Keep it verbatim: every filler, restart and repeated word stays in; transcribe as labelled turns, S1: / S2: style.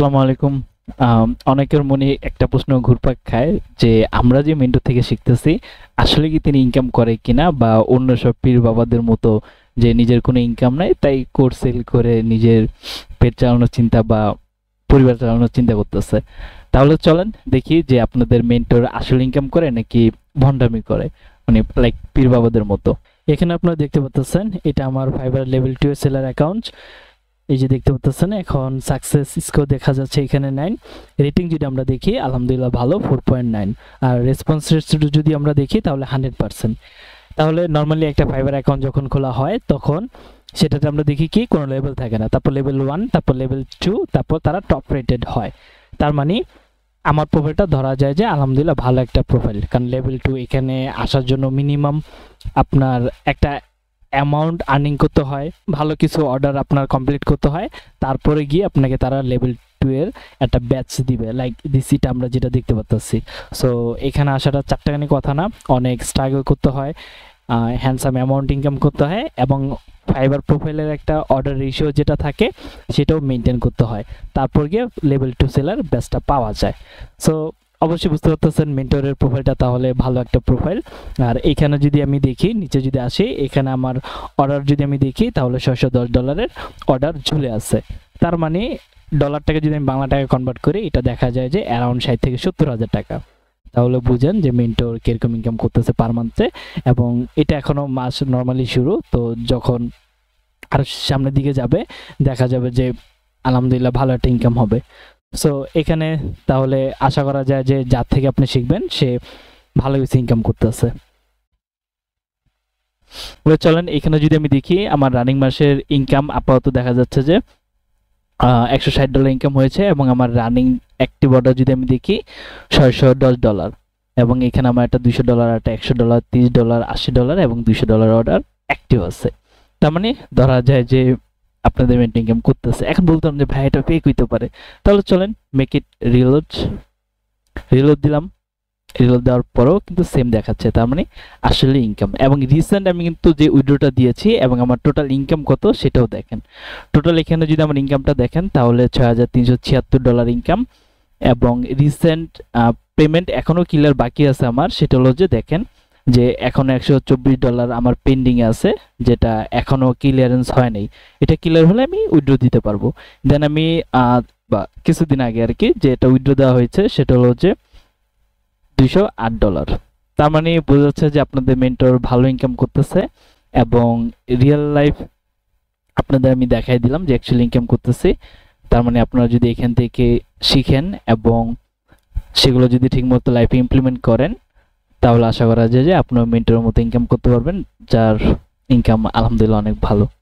S1: আসসালামু আলাইকুম। আম অনেকের মনে একটা প্রশ্ন ঘুরপাক খায় যে আমরা যে মেন্টর থেকে শিখতেছি আসলে কি তিনি ইনকাম করে কিনা, বা অন্য সব পীর বাবাদের মতো যে নিজের কোনো ইনকাম নাই তাই কোর্স সেল করে নিজের পেট চালানোর চিন্তা বা পরিবার চালানোর চিন্তা করতেছে। তাহলে চলেন দেখি যে আপনাদের মেন্টর আসলে ইনকাম করে নাকি ভন্ডামি করে, মানে লাইক পীর বাবাদের মতো। এখানে আপনারা দেখতে পাচ্ছেন এটা আমার Fiverr level two seller account. এই যে দেখতে পাচ্ছেন এখন সাকসেস স্কোর দেখা যাচ্ছে এখানে নাইন। রেটিং যদি আমরা দেখি আলহামদুলিল্লাহ ভালো ফোর পয়েন্ট নাইন। আর রেসপন্স রেট যদি আমরা দেখি তাহলে হান্ড্রেড পার্সেন্ট। তাহলে নর্মালি একটা ফাইবার অ্যাকাউন্ট যখন খোলা হয় তখন সেটাতে আমরা দেখি কি কোনো লেভেল থাকে না, তারপর লেভেল ওয়ান, তারপর লেভেল টু, তারপর তারা টপ রেটেড হয়। তার মানে আমার প্রোফাইলটা ধরা যায় যে আলহামদুলিল্লাহ ভালো একটা প্রোফাইল, কারণ লেভেল টু এখানে আসার জন্য মিনিমাম আপনার একটা অ্যামাউন্ট আর্নিং করতে হয়, ভালো কিছু অর্ডার আপনার কমপ্লিট করতে হয়, তারপরে গিয়ে আপনাকে তারা লেভেল টু এর একটা ব্যাচ দিবে। লাইক দিসিটা আমরা যেটা দেখতে পাচ্ছি। সো এখানে আসাটা চারটাখানি কথা না, অনেক স্ট্রাগল করতে হয়, হ্যান্ডসাম অ্যামাউন্ট ইনকাম করতে হয়, এবং ফাইবার প্রোফাইলের একটা অর্ডার রেশিও যেটা থাকে সেটাও মেনটেন করতে হয়, তারপর গিয়ে লেভেল টু সেলার ব্যাচটা পাওয়া যায়। সো অবশ্যই বুঝতে পারতেছেন মেন্টরের প্রোফাইলটা তাহলে ভালো একটা প্রোফাইল। আর এখানে যদি আমি দেখি, নিচে যদি আসি, এখানে আমার অর্ডার যদি আমি দেখি তাহলে ছয়শো দশ ডলারের অর্ডার ঝুলে আছে। তার মানে ডলারটাকে যদি আমি বাংলা টাকা কনভার্ট করি এটা দেখা যায় যে অ্যারাউন্ড ষাট থেকে সত্তর হাজার টাকা। তাহলে বুঝেন যে মেন্টর কিরকম ইনকাম করতেছে পার মান্থে। এবং এটা এখনো মাস নর্মালি শুরু, তো যখন আর সামনের দিকে যাবে দেখা যাবে যে আলহামদুলিল্লাহ ভালো একটা ইনকাম হবে। সো এখানে তাহলে আশা করা যায় যে যার থেকে আপনি শিখবেন সে ভালো কিছু ইনকাম করতেছে। চলেন এখানে যদি আমি দেখি আমার রানিং মাসের ইনকাম আপাতত দেখা যাচ্ছে যে একশো ষাট ডলার ইনকাম হয়েছে, এবং আমার রানিং অ্যাক্টিভ অর্ডার যদি আমি দেখি ছয়শো দশ ডলার, এবং এখানে আমার একটা দুইশো ডলার, একটা একশো ডলার, তিরিশ ডলার, আশি ডলার এবং দুইশো ডলার অর্ডার অ্যাক্টিভ আছে। তার মানে ধরা যায় যে আপনাদের মেন্টর ইনকাম করতেছে। এখন বলতাম যে ভাই এটা ফেক হইতে পারে, তাহলে চলেন মেক ইট রিলোড। রিলোড দিলাম, রিলোড দেওয়ার পরেও কিন্তু সেম দেখাচ্ছে, তার মানে আসলে ইনকাম। এবং রিসেন্ট আমি কিন্তু যে উইড্রোটা দিয়েছি এবং আমার টোটাল ইনকাম কত সেটাও দেখেন। টোটাল এখানে যদি আমার ইনকামটা দেখেন তাহলে ছয় হাজার তিনশো ছিয়াত্তর ডলার ইনকাম। এবং রিসেন্ট পেমেন্ট এখনও ক্লিয়ার বাকি আছে আমার, সেটা হলো যে দেখেন যে এখনো একশো চব্বিশ ডলার আমার পেন্ডিং আছে, যেটা এখনো ক্লিয়ারেন্স হয় নাই। এটা ক্লিয়ার হলে আমি উইথড্র দিতে পারবো। দেন আমি বা কিছুদিন আগে আর কি যে এটা উইথড্র দেওয়া হয়েছে সেটা হলো যে দুইশো আট ডলার। তার মানে বোঝা যাচ্ছে যে আপনাদের মেন্টর ভালো ইনকাম করতেছে, এবং রিয়েল লাইফ আপনাদের আমি দেখাই দিলাম যে অ্যাকচুয়ালি ইনকাম করতেছে। তার মানে আপনারা যদি এখান থেকে শিখেন এবং সেগুলো যদি ঠিকমতো লাইফে ইমপ্লিমেন্ট করেন তাহলে আশা করা যায় যে আপনার মেন্টরের মতো ইনকাম করতে পারবেন, যার ইনকাম আলহামদুলিল্লাহ অনেক ভালো।